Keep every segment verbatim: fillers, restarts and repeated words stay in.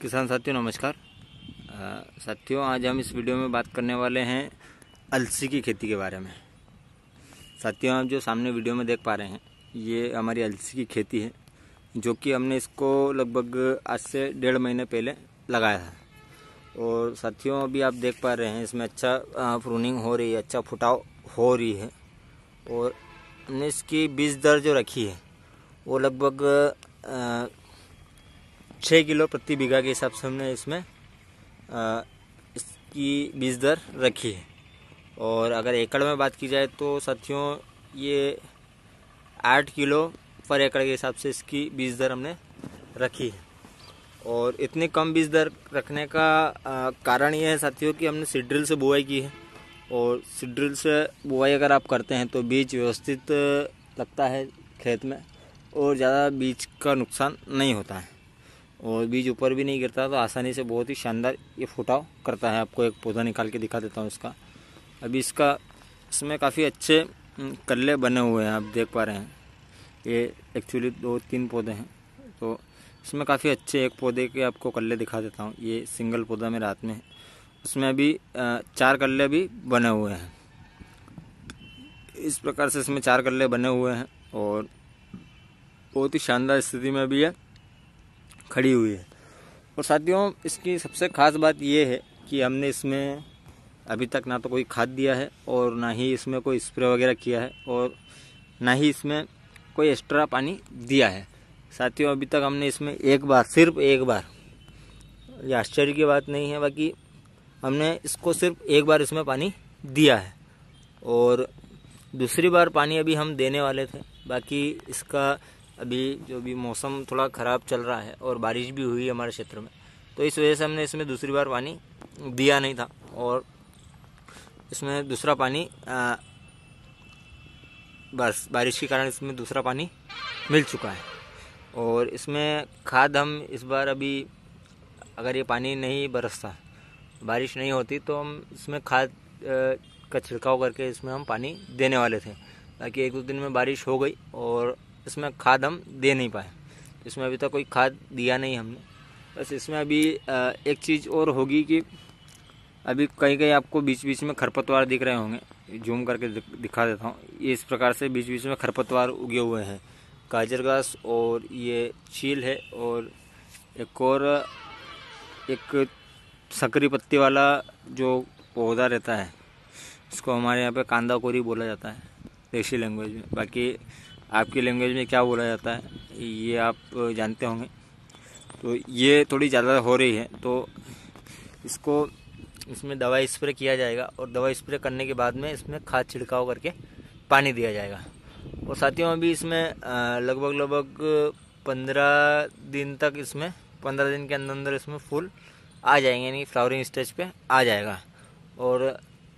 किसान साथियों नमस्कार। साथियों आज हम इस वीडियो में बात करने वाले हैं अलसी की खेती के बारे में। साथियों आप जो सामने वीडियो में देख पा रहे हैं ये हमारी अलसी की खेती है, जो कि हमने इसको लगभग आज से डेढ़ महीने पहले लगाया था। और साथियों अभी आप देख पा रहे हैं इसमें अच्छा प्रूनिंग हो रही है, अच्छा फुटाव हो रही है। और हमने इसकी बीज दर जो रखी है वो लगभग छः किलो प्रति बीघा के हिसाब से हमने इसमें आ, इसकी बीज दर रखी है। और अगर एकड़ में बात की जाए तो साथियों ये आठ किलो पर एकड़ के हिसाब से इसकी बीज दर हमने रखी है। और इतनी कम बीज दर रखने का आ, कारण ये है साथियों कि हमने सीड ड्रिल से बुआई की है। और सीड ड्रिल से बुआई अगर आप करते हैं तो बीज व्यवस्थित लगता है खेत में और ज़्यादा बीज का नुकसान नहीं होता है और बीज ऊपर भी नहीं गिरता, तो आसानी से बहुत ही शानदार ये फुटाव करता है। आपको एक पौधा निकाल के दिखा देता हूँ इसका। अभी इसका इसमें काफ़ी अच्छे कल्ले बने हुए हैं, आप देख पा रहे हैं। ये एक्चुअली दो तीन पौधे हैं, तो इसमें काफ़ी अच्छे एक पौधे के आपको कल्ले दिखा देता हूँ। ये सिंगल पौधा मेरे हाथ में है, उसमें अभी चार कल्ले भी बने हुए हैं। इस प्रकार से इसमें चार कल्ले बने हुए हैं और बहुत ही शानदार स्थिति में भी है खड़ी हुई है। और साथियों इसकी सबसे ख़ास बात यह है कि हमने इसमें अभी तक ना तो कोई खाद दिया है और ना ही इसमें कोई स्प्रे वगैरह किया है और ना ही इसमें कोई एक्स्ट्रा पानी दिया है। साथियों अभी तक हमने इसमें एक बार, सिर्फ एक बार, ये आश्चर्य की बात नहीं है, बाकी हमने इसको सिर्फ एक बार इसमें पानी दिया है और दूसरी बार पानी अभी हम देने वाले थे। बाकी इसका अभी जो भी मौसम थोड़ा ख़राब चल रहा है और बारिश भी हुई है हमारे क्षेत्र में, तो इस वजह से हमने इसमें दूसरी बार पानी दिया नहीं था और इसमें दूसरा पानी आ, बस बारिश के कारण इसमें दूसरा पानी मिल चुका है। और इसमें खाद हम इस बार अभी अगर ये पानी नहीं बरसता, बारिश नहीं होती, तो हम इसमें खाद का छिड़काव करके इसमें हम पानी देने वाले थे। ताकि एक दो दिन में बारिश हो गई और इसमें खाद हम दे नहीं पाए। इसमें अभी तक कोई खाद दिया नहीं हमने। बस इसमें अभी एक चीज़ और होगी कि अभी कहीं कहीं आपको बीच बीच में खरपतवार दिख रहे होंगे, जूम करके दिखा देता हूँ। ये इस प्रकार से बीच बीच में खरपतवार उगे हुए हैं, गाजर घास और ये चील है और एक और एक सकरी पत्ती वाला जो पौधा रहता है, इसको हमारे यहाँ पे कांदा कोरी बोला जाता है देसी लैंग्वेज में। बाकी आपकी लैंग्वेज में क्या बोला जाता है ये आप जानते होंगे। तो ये थोड़ी ज़्यादा हो रही है, तो इसको इसमें दवाई स्प्रे किया जाएगा और दवाई स्प्रे करने के बाद में इसमें खाद छिड़काव करके पानी दिया जाएगा। और साथियों अभी इसमें लगभग लगभग पंद्रह दिन तक, इसमें पंद्रह दिन के अंदर अंदर इसमें फूल आ जाएंगे, यानी फ्लावरिंग स्टेज पे आ जाएगा। और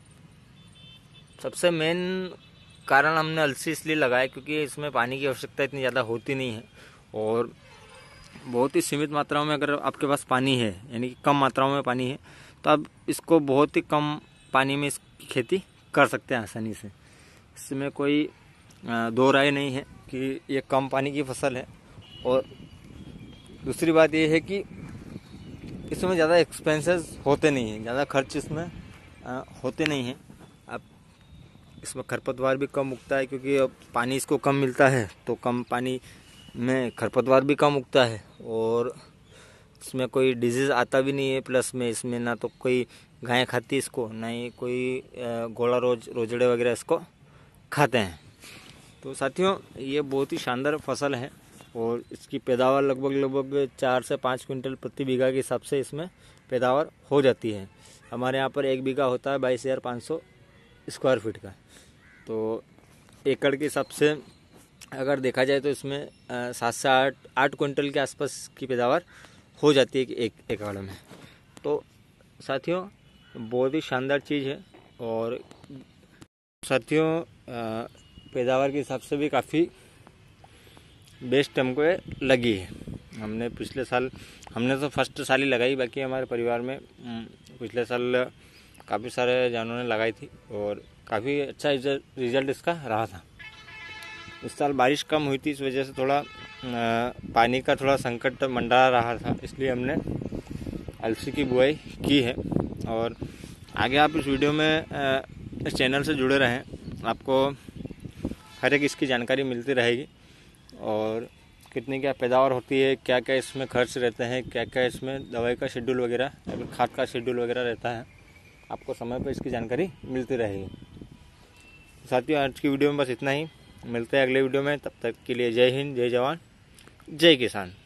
सबसे मेन कारण हमने अलसी इसलिए लगाया क्योंकि इसमें पानी की आवश्यकता इतनी ज़्यादा होती नहीं है और बहुत ही सीमित मात्राओं में अगर आपके पास पानी है, यानी कि कम मात्राओं में पानी है, तो आप इसको बहुत ही कम पानी में इसकी खेती कर सकते हैं आसानी से। इसमें कोई दो राय नहीं है कि ये कम पानी की फसल है। और दूसरी बात ये है कि इसमें ज़्यादा एक्सपेंसेस होते नहीं हैं, ज़्यादा खर्च इसमें होते नहीं हैं। आप इसमें खरपतवार भी कम उगता है क्योंकि अब पानी इसको कम मिलता है, तो कम पानी में खरपतवार भी कम उगता है और इसमें कोई डिजीज़ आता भी नहीं है। प्लस में इसमें ना तो कोई गाय खाती इसको, ना ही कोई गोला रोज रोजड़े वगैरह इसको खाते हैं। तो साथियों ये बहुत ही शानदार फसल है और इसकी पैदावार लगभग लगभग चार से पाँच क्विंटल प्रति बीघा के हिसाब से इसमें पैदावार हो जाती है। हमारे यहाँ पर एक बीघा होता है बाईस हज़ार पाँच सौ स्क्वायर फीट का, तो एकड़ के हिसाब से अगर देखा जाए तो इसमें सात से आठ आठ क्विंटल के आसपास की पैदावार हो जाती है एक एकड़ में। तो साथियों बहुत ही शानदार चीज़ है और साथियों पैदावार के हिसाब से भी काफ़ी बेस्ट हमको लगी है। हमने पिछले साल, हमने तो फर्स्ट साल ही लगाई, बाकी हमारे परिवार में पिछले साल काफ़ी सारे जानों ने लगाई थी और काफ़ी अच्छा रिजल्ट इसका रहा था। इस साल बारिश कम हुई थी, इस वजह से थोड़ा पानी का थोड़ा संकट मंडरा रहा था, इसलिए हमने अलसी की बुआई की है। और आगे आप इस वीडियो में इस चैनल से जुड़े रहें, आपको हर एक इसकी जानकारी मिलती रहेगी और कितनी क्या पैदावार होती है, क्या क्या इसमें खर्च रहते हैं, क्या क्या इसमें दवाई का शेड्यूल वगैरह या फिर खाद का शेड्यूल वगैरह रहता है, आपको समय पर इसकी जानकारी मिलती रहेगी। साथियों, आज की वीडियो में बस इतना ही। मिलते हैं अगले वीडियो में, तब तक के लिए जय हिंद, जय जवान, जय किसान।